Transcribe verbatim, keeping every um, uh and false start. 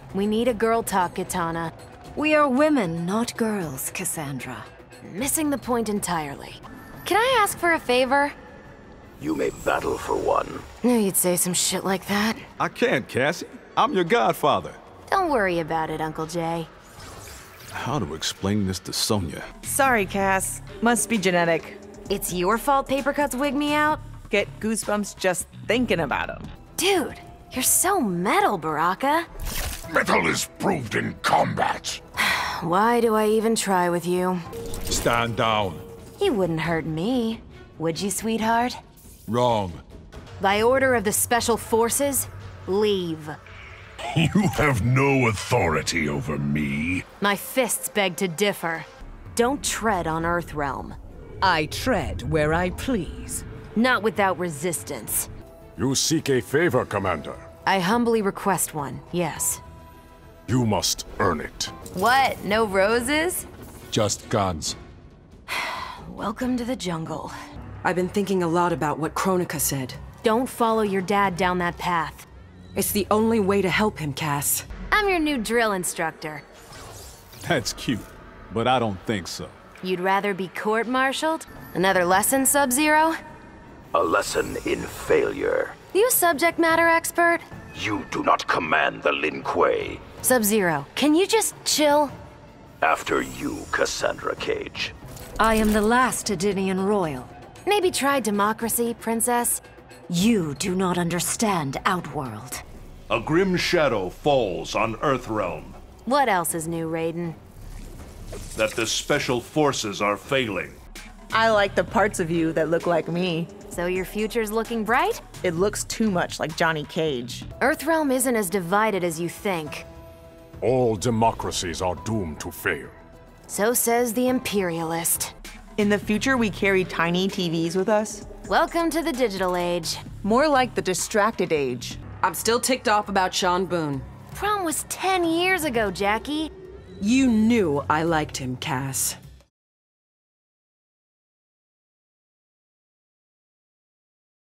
We need a girl talk, Kitana. We are women, not girls, Cassandra. Missing the point entirely. Can I ask for a favor? You may battle for one. Knew you'd say some shit like that. I can't, Cassie. I'm your godfather. Don't worry about it, Uncle Jay. How to explain this to Sonya? Sorry, Cass. Must be genetic. It's your fault Papercuts wig me out? Get goosebumps just thinking about them. Dude, you're so metal, Baraka. Metal is proved in combat. Why do I even try with you? Stand down. You wouldn't hurt me, would you, sweetheart? Wrong. By order of the Special Forces, leave. You have no authority over me. My fists beg to differ. Don't tread on Earthrealm. I tread where I please. Not without resistance. You seek a favor, Commander. I humbly request one, yes. You must earn it. What, no roses? Just guns. Welcome to the jungle. I've been thinking a lot about what Kronika said. Don't follow your dad down that path. It's the only way to help him, Cass. I'm your new drill instructor. That's cute, but I don't think so. You'd rather be court-martialed? Another lesson, Sub-Zero? A lesson in failure. You a subject matter expert? You do not command the Lin Kuei. Sub-Zero, can you just chill? After you, Cassandra Cage. I am the last Edenian royal. Maybe try democracy, princess? You do not understand Outworld. A grim shadow falls on Earthrealm. What else is new, Raiden? That the Special Forces are failing. I like the parts of you that look like me. So your future's looking bright? It looks too much like Johnny Cage. Earthrealm isn't as divided as you think. All democracies are doomed to fail. So says the Imperialist. In the future, we carry tiny T Vs with us. Welcome to the digital age. More like the distracted age. I'm still ticked off about Sean Boone. Prom was ten years ago, Jackie. You knew I liked him, Cass.